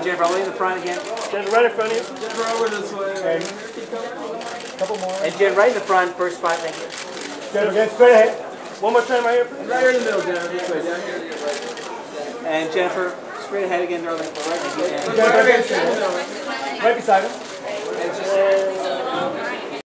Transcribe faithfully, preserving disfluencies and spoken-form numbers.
Jennifer, I'll leave the front again. Jennifer, right in front of you. Jennifer, over this way. And a couple more. And Jen, right in the front, first spot, thank you. Jennifer, get straight ahead. One more time right here, please. Right here in the middle, Jennifer. This way, down here to your right. And Jennifer, straight ahead again, darling. Right, thank you, Jen. Jennifer, right beside him.